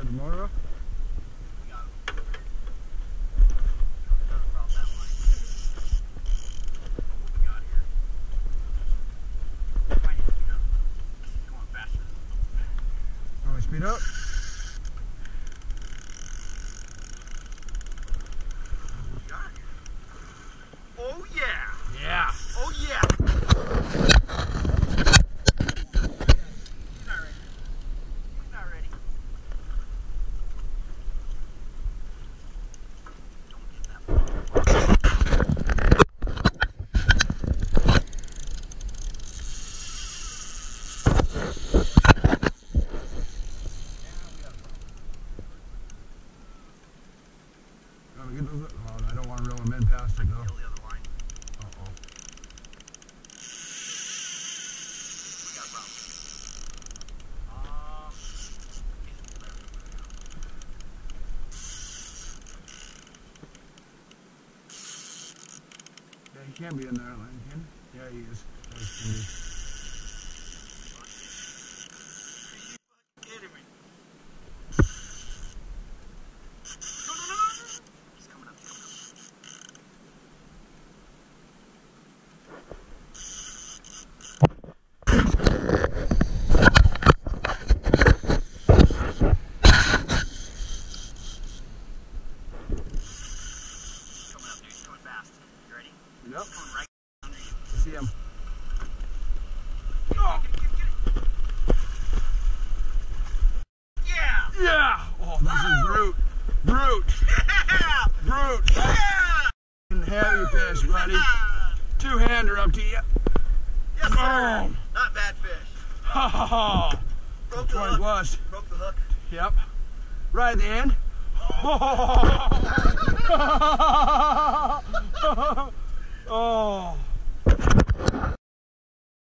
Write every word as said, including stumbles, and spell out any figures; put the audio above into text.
Start the motor up. Want me to speed up? Oh yeah! Yeah! Oh yeah! He's not ready. He's not ready. Don't get that one. Want me to get those? Oh, I don't want to reel them in past it though. Kill the other line. Uh-oh. We got a problem. Um, Yeah, he can't be in there, Lane, can he? Yeah, he is. Yeah, he can be. kidding me. No, no, no, no, no. He's coming up, he's coming up. Coming up, dude. He's coming fast. You ready? Yep. He's coming right under you. I see him. Oh. Get it, get it, get it. Yeah! Yeah! Oh, this is brute. Brute. Yeah! Brute. Yeah! Heavy fish, buddy. Two-hander up to you. Yes, sir. Boom. Not bad fish. Ha ha ha. Broke the twenty hook. plus. Broke the hook. Yep. Right at the end.